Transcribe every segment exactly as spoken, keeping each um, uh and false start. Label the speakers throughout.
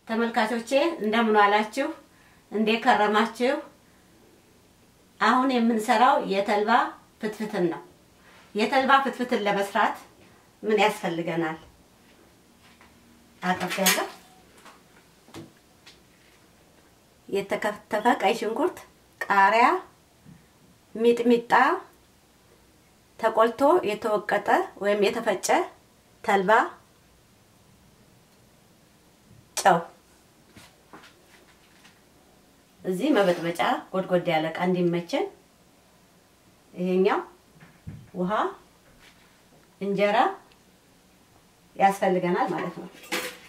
Speaker 1: ተመልካቾቼ እንደምን ዋላችሁ እንዴ ከረማችሁ አሁን የምንሰራው የተልባ ፍትፍትን ነው የተልባ ፍትፍትን ለመስራት ምን ያስፈልገናል አቀፈለ የተከተፈ ቀይ ሽንኩርት ቃሪያ ሚጥሚጣ ተቆልቶ የተወቀጠ ወይም የተፈጨ ተልባ ጨው እዚህ መበጥበጫ ጎድጎድ ያለ ቃ እንዲመቸን ይሄኛው ውሃ እንጀራ ያስፈልገናል ማለት ነው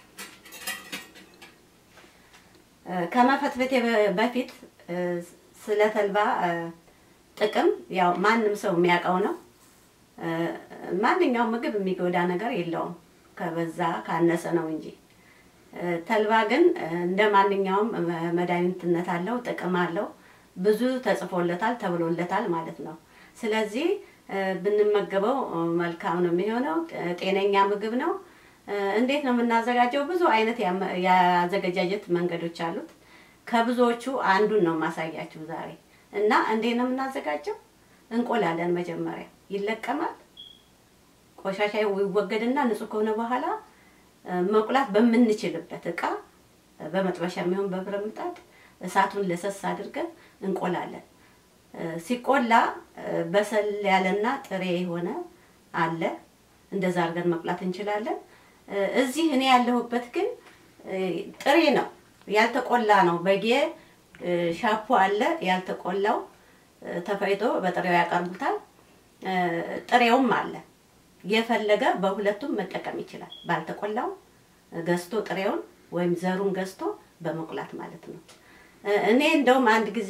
Speaker 1: ከመፈትፈቴ በፊት ስለ ተልባ ጥቅም ያው ማንንም ሰው የሚያውቀው ነው ማንኛውም ምግብ የሚጎዳ ነገር የለውም ከበዛ ካነሰ ነው እንጂ ተልባ ግን እንደ ማንኛውም መድኃኒትነት አለው ጥቅም አለው ብዙ ተጽፎለታል ተብሎለታል ማለት ነው ስለዚህ ብንመገበው መልካም ነው የሚሆነው ጤነኛ ምግብ ነው እንዴት ነው የምናዘጋጀው ብዙ አይነት ያዘገጃጀት መንገዶች አሉት ከብዙዎቹ አንዱን ነው ማሳያችሁ ዛሬ እና እንዴት ነው የምናዘጋጀው እንቆላለን መጀመሪያ ይለቀማል ቆሻሻው ይወገድና ንጹህ ከሆነ በኋላ መቁላት በመንችልበት እቃ በመጥበሻም ይሁን በብረት ምጣድ እሳቱን ለሰስ አድርገን እንቆላለን ሲቆላ በሰል ያለና ጥሬ የሆነ አለ እንደዛ አድርገን መቁላት እንችላለን እዚህ እኔ ያለሁበት ግን ጥሬ ነው ያልተቆላ ነው በጌ ሻፖ አለ ያልተቆላው ተፈይቶ በጥሬው ያቀርቡታል ጥሬውም አለ የፈለገ በሁለቱም መጠቀም ይችላል ባልተቆላው ገስቶ ጥሬውን ወይም ዘሩን ገስቶ በመቁላት ማለት ነው እኔ እንደውም አንድ ጊዜ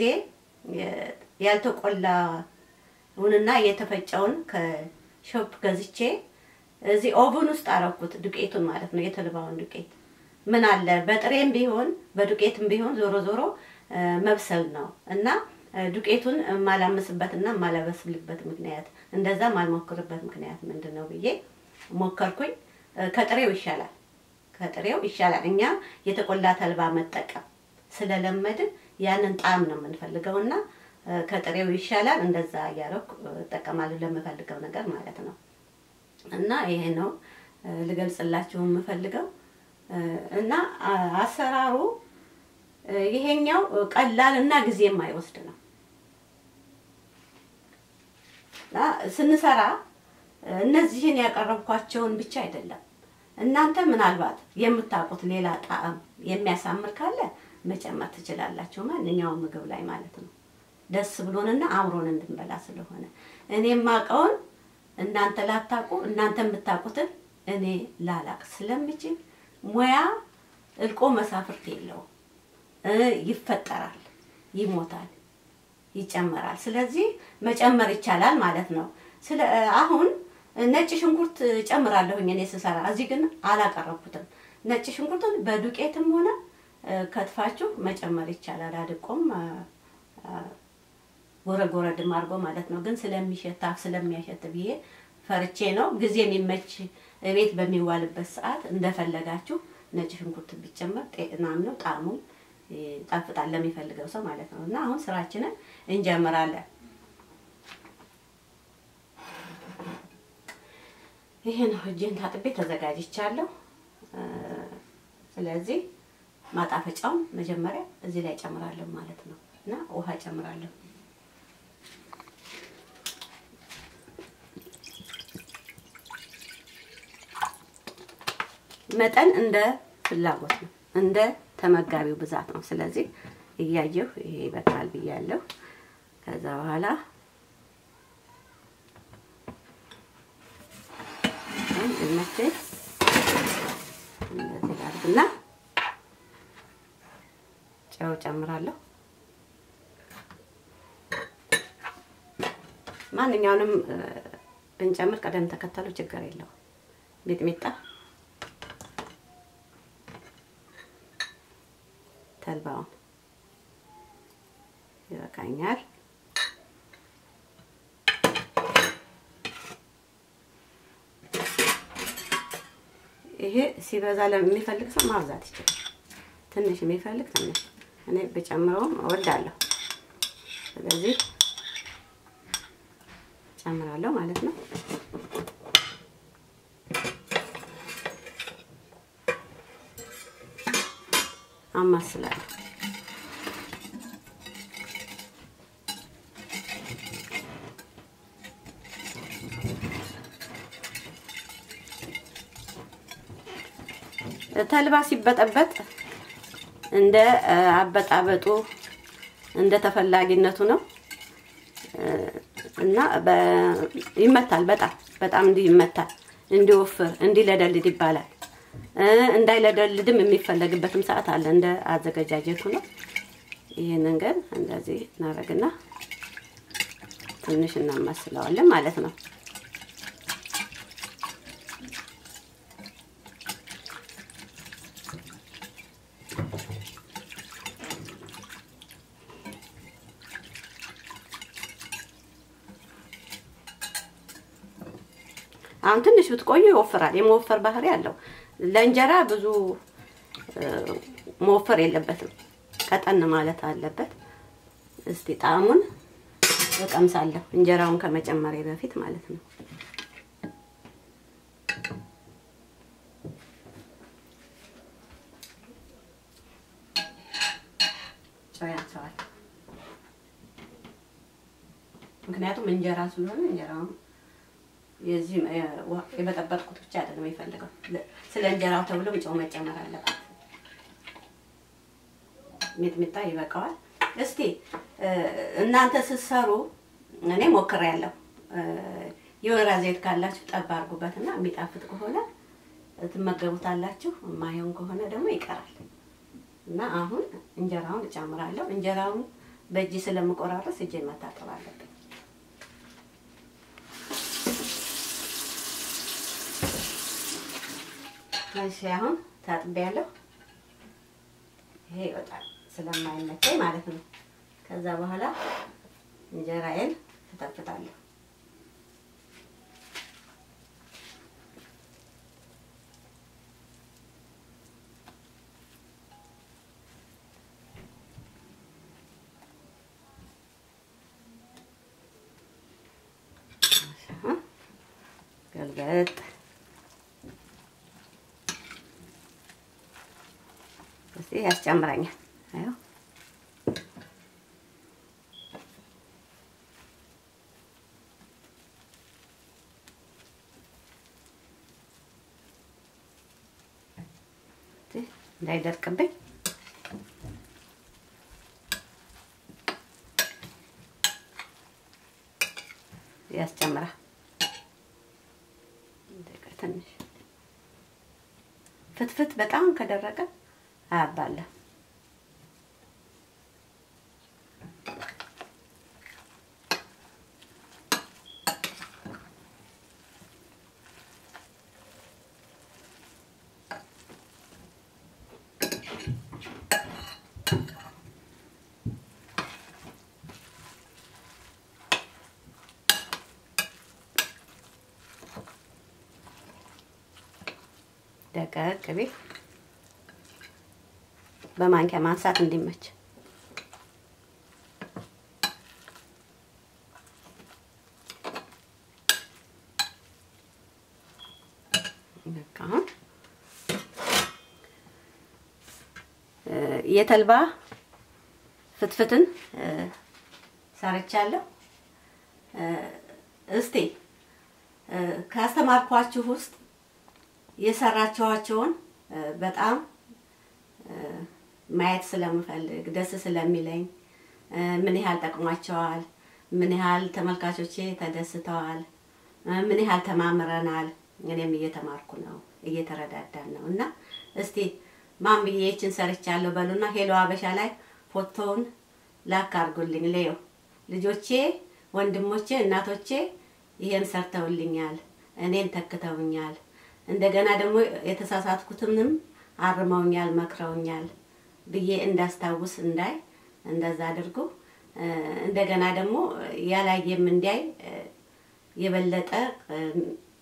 Speaker 1: ያልተቆላውንና የተፈጨውን ከሾፕ ገዝቼ እዚህ ኦቨን ውስጥ አረኩት ዱቄቱን ማለት ነው የተልባውን ዱቄት ምን አለ በጥሬም ቢሆን በዱቄትም ቢሆን ዞሮ ዞሮ መብሰል ነው እና ዱቄቱን ማላመስበትና ማላበስልበት ምክንያት እንደዛ ማልሞክርበት ምክንያት ምንድነው ብዬ ሞከርኩኝ ከጥሬው ይሻላል ከጥሬው ይሻላል እኛ የተቆላ ተልባ መጠቀም ስለለመድን ያንን ጣም ነው የምንፈልገውና ከጥሬው ይሻላል እንደዛ ያረኩ ተጠቀማለሁ ለምፈልገው ነገር ማለት ነው እና ይሄ ነው ልገልጽላችሁ የምፈልገው እና አሰራሩ ይሄኛው ቀላልና ጊዜ የማይወስድ ነው ስንሰራ እነዚህን ያቀርብኳቸውን ብቻ አይደለም እናንተ ምናልባት የምታውቁት ሌላ ጣዕም የሚያሳምር ካለ መጨመር ትችላላችሁ ማንኛውም ምግብ ላይ ማለት ነው ደስ ብሎንና አምሮን እንድንበላ ስለሆነ እኔም ማቀውን እናንተ ላታቁ እናንተ የምታውቁትን እኔ ላላቅ ስለምችል ሙያ እልቆ መሳፍርት የለው ይፈጠራል ይሞታል ይጨመራል ስለዚህ መጨመር ይቻላል ማለት ነው ስለ አሁን ነጭ ሽንኩርት ጨምራለሁኝ እኔ ስሰራ እዚህ ግን አላቀረብኩትም ነጭ ሽንኩርቱን በዱቄትም ሆነ ከትፋችሁ መጨመር ይቻላል አድቆም ወረጎረድ ማርጎ ማለት ነው ግን ስለሚሸታ ስለሚያሸት ብዬ ፈርቼ ነው ጊዜ የሚመች ቤት በሚዋልበት ሰዓት እንደፈለጋችሁ ነጭ ሽንኩርት ቢጨመር ጤናም ነው ጣዕሙ ጣፍጣል ለሚፈልገው ሰው ማለት ነው እና አሁን ስራችንን እንጀምራለን ይሄ ነው እጄን ታጥቤ ተዘጋጅቻለሁ ስለዚህ ማጣፈጫውን መጀመሪያ እዚህ ላይ ጨምራለሁ ማለት ነው እና ውሃ ጨምራለሁ መጠን እንደ ፍላጎት ነው እንደ ተመጋቢው ብዛት ነው ስለዚህ እያየሁ ይሄ በቃል ብያለሁ ከዛ በኋላ እንመቼ እንደዚህ አድርግና ጨው ጨምራለሁ ማንኛውንም ብንጨምር ቀደም ተከተሉ ችግር የለው ሚጥሚጣ ተልባው ይበቃኛል ይሄ ሲበዛ ለሚፈልግ ሰው ማብዛት ይችላል ትንሽ የሚፈልግ ትንሽ እኔ በጨምረውም እወዳለሁ። ስለዚህ ጨምራለሁ ማለት ነው። አማስላለሁ። ተልባ ሲበጠበጥ እንደ አበጣበጡ እንደ ተፈላጊነቱ ነው እና ይመታል። በጣም በጣም እንዲ ይመታል፣ እንዲወፍር እንዲለደልድ ይባላል። እንዳይለደልድም የሚፈለግበትም ሰዓት አለ፣ እንደ አዘገጃጀቱ ነው። ይሄንን ግን እንደዚህ እናረግና ትንሽ እናማስለዋለን ማለት ነው። አሁን ትንሽ ብትቆዩ ይወፍራል። የመወፈር ባህሪ አለው። ለእንጀራ ብዙ መወፈር የለበትም፣ ቀጠን ማለት አለበት። እስቲ ጣዕሙን እቀምሳለሁ እንጀራውን ከመጨመሬ በፊት ማለት ነው። ጫያቻው ምክንያቱም እንጀራ ስለሆነ እንጀራውን የዚህ የበጠበጥኩት ብቻ አይደለም የሚፈልገው፣ ስለ እንጀራው ተብሎ ጨው መጨመር አለበት። ሚጥሚጣ ይበቃዋል። እስቲ እናንተ ስትሰሩ እኔ ሞክሬያለሁ። የወይራ ዘይት ካላችሁ ጠብ አድርጉበትና የሚጣፍጥ ከሆነ ትመገቡታላችሁ፣ የማይሆን ከሆነ ደግሞ ይቀራል። እና አሁን እንጀራውን እጨምራለሁ። እንጀራውን በእጅ ስለምቆራረስ እጄን መታጠብ አለብኝ። እሺ አሁን ታጥቤያለሁ። ይሄ ይወጣል ስለማይመቸኝ ማለት ነው። ከዛ በኋላ እንጀራዬን ተጠፍጣለሁ። ገልበጥ እስቲ ያስጨምራኛል። አዩ እንዳይደርቅብኝ ያስጨምራል። ትንሽ ፍትፍት በጣም ከደረቀ አባለ ደቀቅ ቢል በማንኪያ ማንሳት እንዲመች የተልባ ፍትፍትን ሰርቻለሁ። እስቲ ካስተማርኳችሁ ውስጥ የሰራችኋቸውን በጣም ማየት ስለምፈልግ ደስ ስለሚለኝ ምን ያህል ጠቅሟቸዋል፣ ምን ያህል ተመልካቾቼ ተደስተዋል፣ ምን ያህል ተማምረናል፣ እኔም እየተማርኩ ነው እየተረዳዳን ነው። እና እስቲ ማምዬ እቺን ሰርቻለሁ በሉና ሄሎ አበሻ ላይ ፎቶውን ላክ አድርጉልኝ። ለዩ ልጆቼ፣ ወንድሞቼ፣ እናቶቼ ይሄን ሰርተውልኛል፣ እኔን ተክተውኛል፣ እንደገና ደግሞ የተሳሳትኩትንም አርመውኛል፣ መክረውኛል ብዬ እንዳስታውስ እንዳይ እንደዛ አድርጉ። እንደገና ደግሞ ያላየም እንዲያይ የበለጠ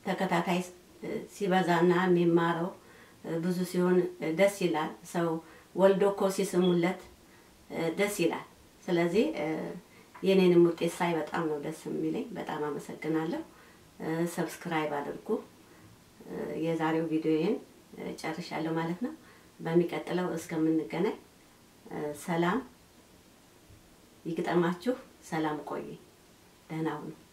Speaker 1: ተከታታይ ሲበዛና የሚማረው ብዙ ሲሆን ደስ ይላል። ሰው ወልዶ እኮ ሲስሙለት ደስ ይላል። ስለዚህ የኔንም ውጤት ሳይ በጣም ነው ደስ የሚለኝ። በጣም አመሰግናለሁ። ሰብስክራይብ አድርጉ። የዛሬው ቪዲዮዬን ጨርሻለሁ ማለት ነው። በሚቀጥለው እስከምንገናኝ ሰላም ይግጠማችሁ። ሰላም ቆዩ። ደህና ሁኑ።